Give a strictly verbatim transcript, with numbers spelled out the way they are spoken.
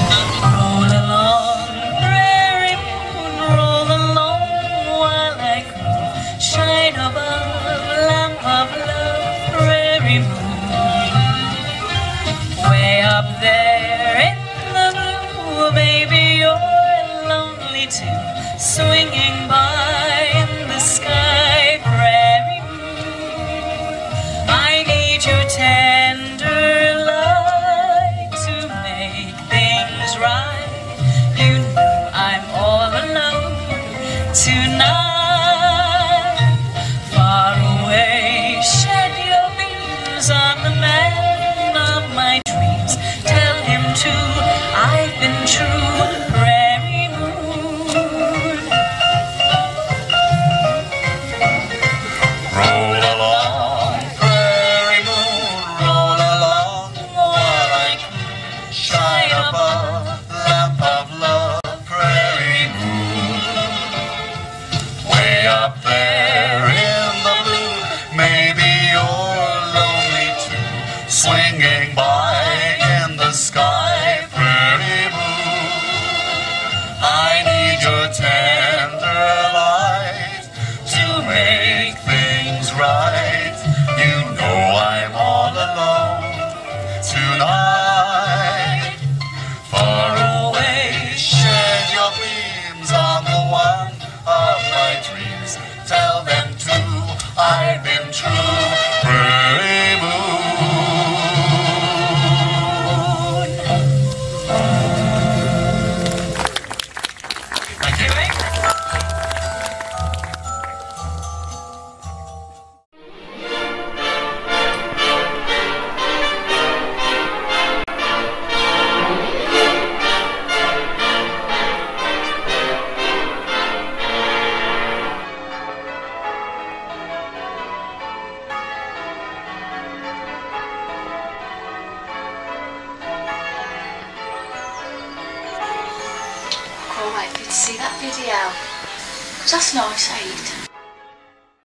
Roll along, prairie moon, roll along while I crawl. Shine above, lamp of love, prairie moon. Way up there in the blue, baby, you're lonely too. Swinging by in the sky, prairie moon. I need your tender light to make things right. You know I'm all alone tonight. Far away, shed your beams on the man of my dreams. Tell him too, I've been true, prairie moon. Roll along, prairie moon, roll along while I cruise. Shine above, lamp of love, prairie moon. Way up there in the blue, maybe you're lonely too. Swinging by in the sky, prairie moon. I need your tender light to make things right. You know I'm all alone tonight. Far away, shed your beams on the one of my dreams. Tell them too, I've been true, prairie moon. Thank you. Can't wait for you to see that video. 'Cause that's nice, ain't it?